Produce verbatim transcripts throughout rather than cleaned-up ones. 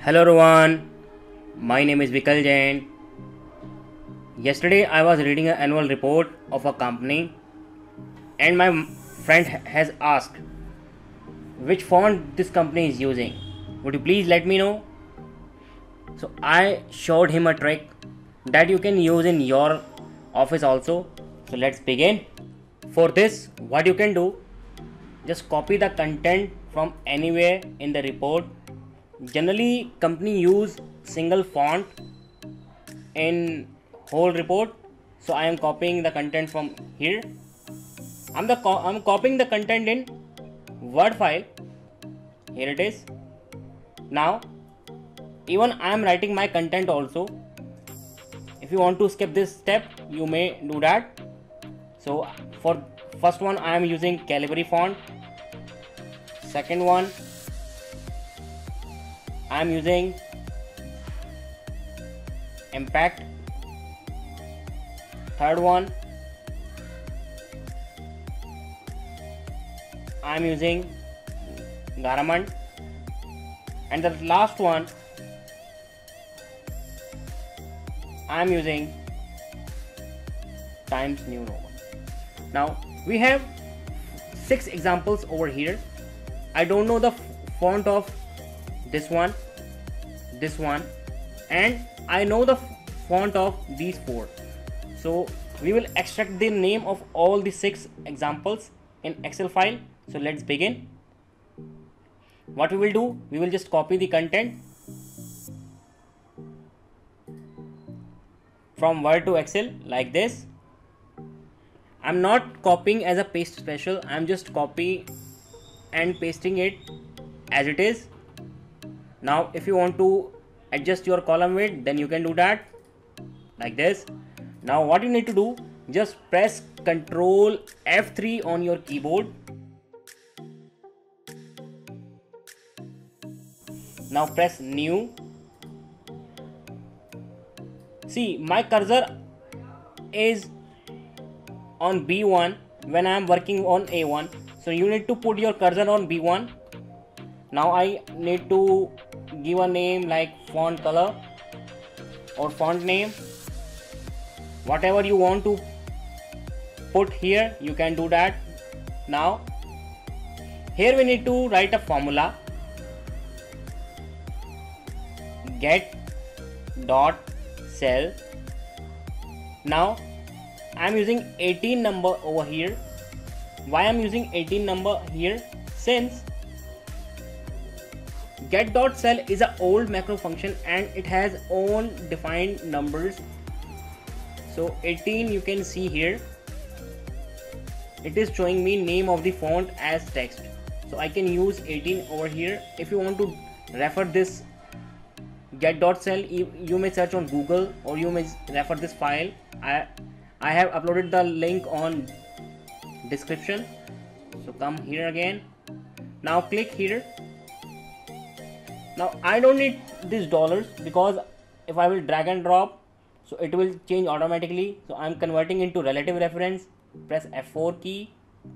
Hello everyone, my name is Vikal Jain. Yesterday I was reading an annual report of a company and my friend has asked which font this company is using. Would you please let me know? So I showed him a trick that you can use in your office also. So let's begin. For this, what you can do, just copy the content from anywhere in the report. Generally company use single font in whole report, so I am copying the content from here. I'm the co I'm copying the content in Word file. Here it is. Now even I am writing my content also. If you want to skip this step, you may do that. So for first one I am using Calibri font. Second one I am using Impact. Third one I am using Garamond, and the last one I am using Times New Roman. Now we have six examples over here. I don't know the font of this one, this one, and I know the font of these four. So we will extract the name of all the six examples in Excel file. So let's begin. What we will do, we will just copy the content from Word to Excel like this. I'm not copying as a paste special, I'm just copy and pasting it as it is. Now if you want to adjust your column width, then you can do that like this. Now what you need to do, just press Control F three on your keyboard. Now press New. See, my cursor is on B one when I am working on A one. So you need to put your cursor on B one. Now I need to give a name like font color or font name. Whatever you want to put here, you can do that. Now here we need to write a formula. Get dot cell. Now I am using eighteen number over here. Why I am using eighteen number here? Since get.cell is an old macro function and it has own defined numbers. So eighteen you can see here, it is showing me name of the font as text. So I can use eighteen over here. If you want to refer this get.cell, you, you may search on Google or you may refer this file. I, I have uploaded the link on description. So come here again. Now click here. Now I don't need these dollars because if I will drag and drop, so it will change automatically. So I am converting into relative reference. Press F four key.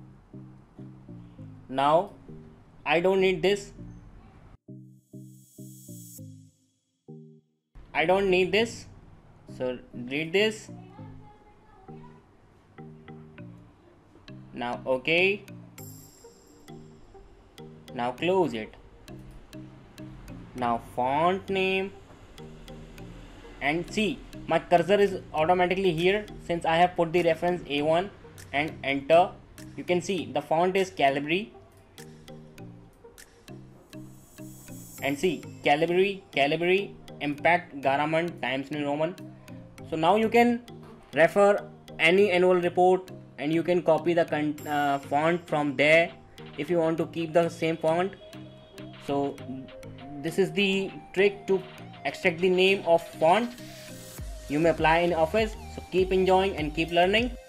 Now I don't need this. I don't need this. So read this. Now okay. Now close it. Now font name, and see my cursor is automatically here since I have put the reference A one and enter. You can see the font is Calibri, and see Calibri, Calibri, Impact, Garamond, Times New Roman. So now you can refer any annual report and you can copy the uh, font from there if you want to keep the same font. So this is the trick to extract the name of font. You may apply in office. So keep enjoying and keep learning.